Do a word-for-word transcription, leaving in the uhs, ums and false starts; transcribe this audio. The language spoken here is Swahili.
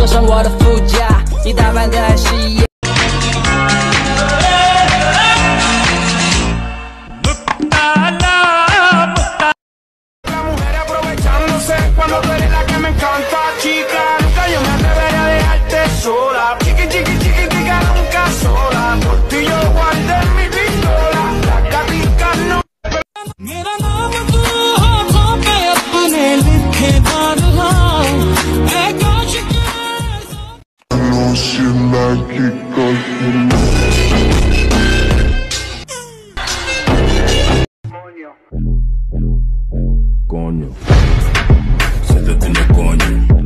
坐上我的副驾，你打扮的还是一样。 Coño, se te tiene coño.